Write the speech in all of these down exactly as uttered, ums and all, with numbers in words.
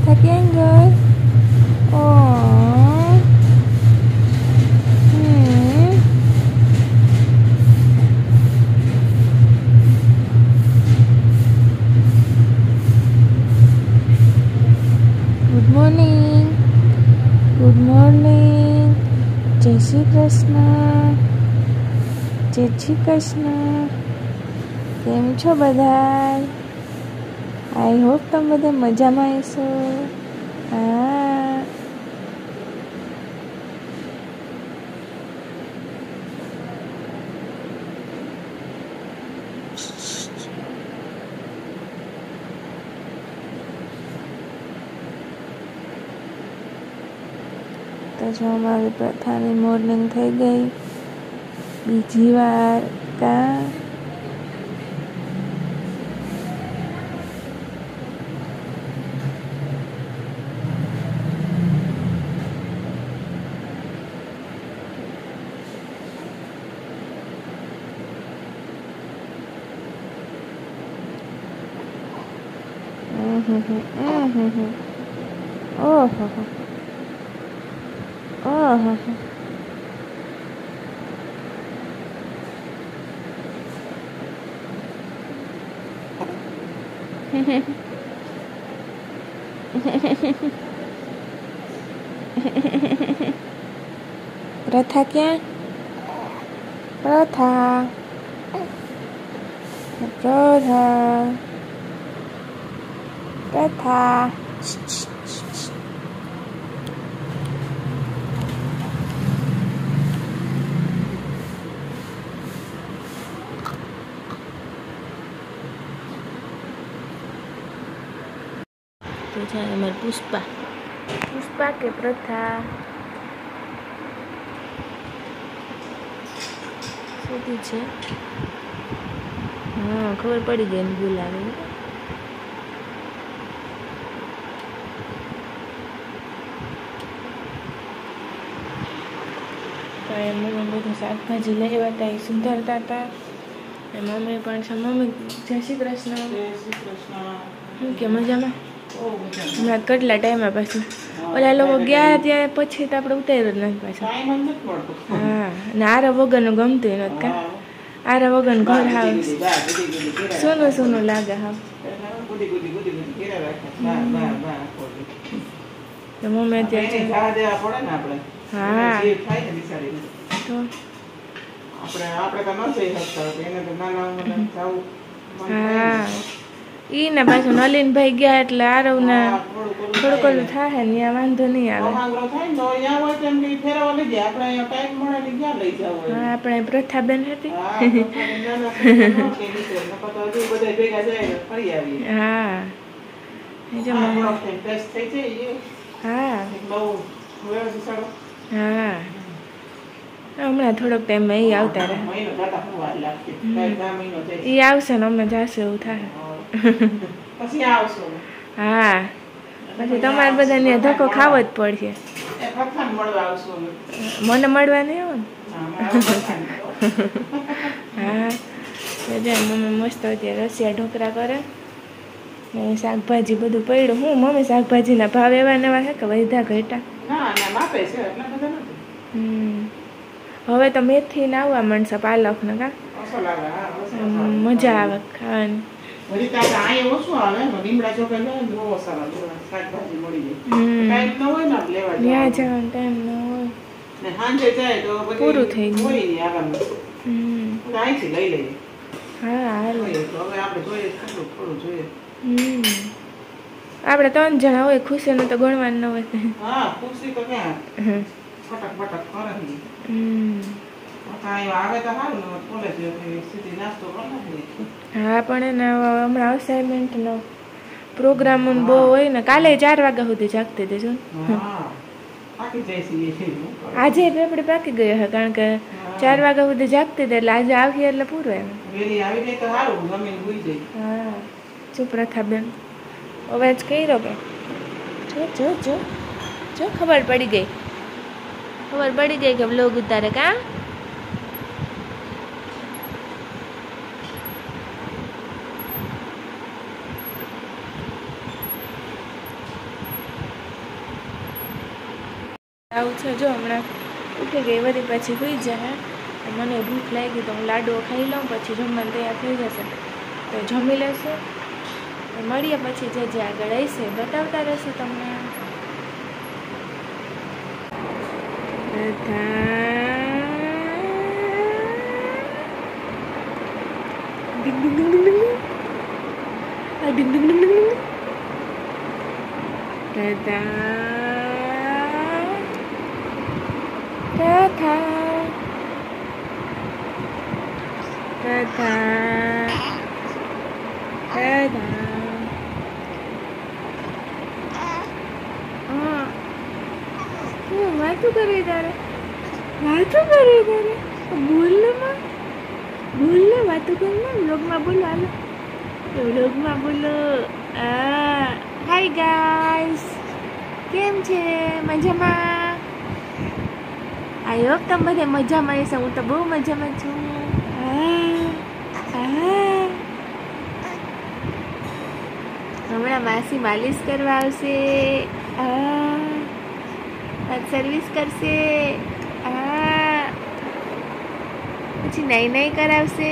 प्रथा ક્યાં ગઈ? ઓ ગુડ મોર્નિંગ, ગુડ મોર્નિંગ. જય શ્રી કૃષ્ણ, જય શ્રી કૃષ્ણ. કેમ છો બધા? આઈ હોપ તમે બધા મજામાં હશો. હા, તો જો અમારી પ્રથાની મોર્નિંગ થઈ ગઈ બીજી વાર. કા ઓહો ઓહો પ્રથા ક્યાં? પ્રથા પ્રથા પ્રથા તો છે અમારી પુષ્પા. પુષ્પા કે પ્રથા સુધી છે. હા, ખબર પડી ગઈ એમ બોલાવે. તો એ મમ્મી બધું શાકભાજી લેવા હતા, એ સુધારતા હતા. એ મમ્મી પણ છે. મમ્મી જય શ્રી કૃષ્ણ. જય શ્રી કૃષ્ણ. શું કે મજામાં? હમણાં કેટલા ટાઈમ પાછું ઓલા લોકો ગયા ત્યાં પછી તો આપણે ઉતાર્યો જ નથી પાછું. હા, ને આરા વગરનું ગમતું નથી. કા આરા વગરનું ઘર હાવ સોનું સોનું લાગે. હા, તો મમ્મી અત્યારે હા તો હા ઈ ને પાછું નલીનભાઈ ગયા એટલે આરવ ને થોડુંક ઓલું થાય ને ત્યાં વાંધો નહીં આવે. હા, આપણે પ્રથાબેન હતી. હા હા હા હમણાં થોડોક ટાઈમ એ આવતા રહે. એ આવશે ને અમે જશે એવું થાય. હા, પછી તમારે બધાને ધક્કો ખાવો જ પડશે. મને મળવા નહીં આવો ને. હા, મમ્મી મસ્ત અત્યારે રસિયા ઢોકળા કરે ને શાકભાજી બધું પડ્યું. હું મમ્મી શાકભાજીના ભાવ એવા ને એવા છે કે વધ્યા ઘટ્યા? હમ હવે તો મેથી ને આવવા મળશે, પાલક ને. કા મજા આવે ખાવાની. ત્યાં જવાનો ટાઈમ ન હોય, પૂરું થઈ ગયું. હા હાલ હમ આપણે ત્રણ જણા હોય, ખુશીનું તો ગણવાનું ન હોય. હા, પણ એને હમણાં અસાઇનમેન્ટનો પ્રોગ્રામ બહુ હોય ને. કાલે ચાર વાગ્યા સુધી જાગતી હતી. શું આજે આપણે પાકી ગયો હે, કારણ કે ચાર વાગ્યા સુધી જાગતી હતી એટલે આજે આવીએ એટલે પૂરું. એમ હા, જો પ્રથાબેન અવાજ કર્યો કે જો જો જો જો ખબર પડી ગઈ. ખબર પડી ગઈ કે બ્લોગ ઉતારે. કા આવું છે જો હમણાં ઉઠી ગઈ વળી પછી સુઈ જાય. મને ભૂખ લાગી તો હું લાડુઓ ખાઈ લઉં પછી જમવાનું તૈયાર થઈ જશે તો જમી લેશું. મળીએ પછી જે જે આગળ આવશે બતાવતા રહેશું તમને. ડિંગ ડિંગ ડિંગ ડિંગ ડિંગ આ ડિંગ ડિંગ ડિંગ ડિંગ ટાટા ટાટા ટાટા હા શું વાતું કરી તારે વાતું કરી તારે બોલ ને માં બોલ ને વાતું કર ને વ્લોગમાં બોલો હાલો વ્લોગમાં બોલો. હાય ગાઈસ કેમ છે મજામાં? આઈ હોપ તમે બધે મજામાં હશો. હું તો બહુ મજામાં છું. હમણાં માસી માલિશ કરવા આવશે સર્વિસ કરશે પછી નાઈ નાઈ કરાવશે.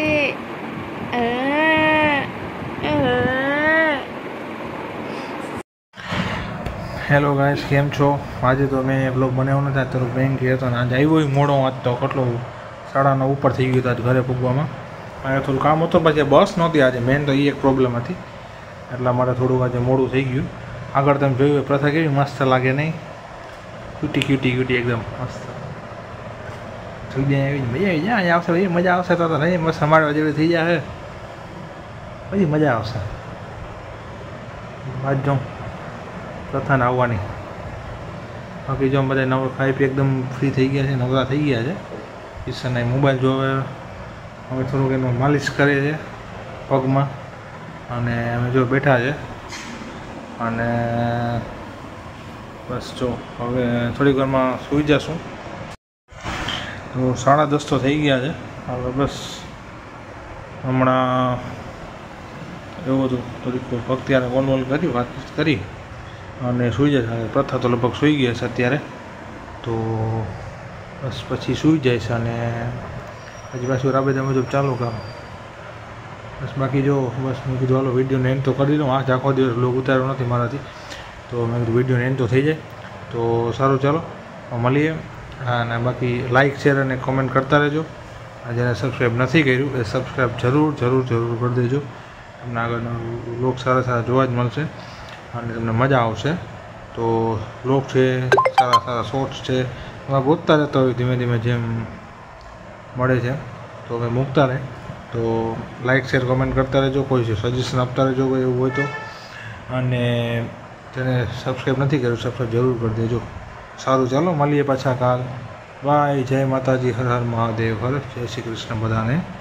હેલો ગાઈસ કેમ છો? આજે તો મેં બ્લોગ બનાવ્યો નથી. અત્યારે બેંક ગયો હતો ને આજે આવ્યો મોડો આજ તો કેટલો સાડા નવ ઉપર થઈ ગયું હતું ઘરે પૂગવામાં. અને થોડું કામ હતું પછી બસ નહોતી આજે. મેન તો એ એક પ્રોબ્લેમ હતી એટલા માટે થોડુંક આજે મોડું થઈ ગયું. આગળ તમે જોયું પ્રથા કેવી મસ્ત લાગે નહીં? ક્યુટી ક્યુટી ક્યુટી એકદમ મસ્ત થઈ જાય એવી મજા આવી જાય. અહીંયા આવશે ભાઈ મજા આવશે તો નહીં મસ્ત સમાડવા જેવી થઈ જાય પછી મજા આવશે. વાત જો પ્રથાને આવવાની. બાકી જો બધા નવ ખાઈ પી એકદમ ફ્રી થઈ ગયા છે, નવરા થઈ ગયા છે. કિશનના મોબાઈલ જોવે હવે થોડુંક એનું માલિશ કરે છે પગમાં અને અમે જો બેઠા છે. અને બસ જો હવે થોડીક વારમાં સૂઈ જશું. તો સાડા દસ તો થઈ ગયા છે. હવે બસ હમણાં એવું હતું થોડીક ભક્તિયાને કોલ વોલ કરી વાતચીત કરી અને સૂઈ જશે. પ્રથા તો લગભગ સૂઈ ગયા છે અત્યારે તો બસ પછી સૂઈ જાય છે અને પછી પાછું રાબેતા મુજબ ચાલુ કામ. બસ બાકી જો બસ મેં કીધું હાલો વિડીયોને એન્ડ તો કરી દઉં. આજ આખો દિવસ બ્લોગ ઉતાર્યો નથી મારાથી તો મેં કીધું વિડીયોને એન્ડ તો થઈ જાય તો સારું. ચાલો મળીએ અને બાકી લાઇક શેર અને કોમેન્ટ કરતા રહેજો. જેને સબસ્ક્રાઈબ નથી કર્યું એ સબસ્ક્રાઈબ જરૂર જરૂર જરૂર કરી દેજો. તમને આગળના બ્લોગ સારા સારા જોવા જ મળશે અને તમને મજા આવશે. તો બ્લોગ છે સારા સારા શોર્ટ્સ છે એમાં ગોતતા રહેતા હોય ધીમે ધીમે જેમ મળે છે તો અમે મૂકતા રહે. તો લાઇક શેર કોમેન્ટ કરતા રહેજો. કોઈ સજેશન આપતા રહેજો કોઈ એવું હોય તો. અને તેને સબસ્ક્રાઈબ નથી કર્યું સબસ્ક્રાઈબ જરૂર કરી દેજો. સારું ચાલો મળીએ પાછા કાલ. બાય. જય માતાજી. હર હર મહાદેવ. હર જય શ્રી કૃષ્ણ બધાને.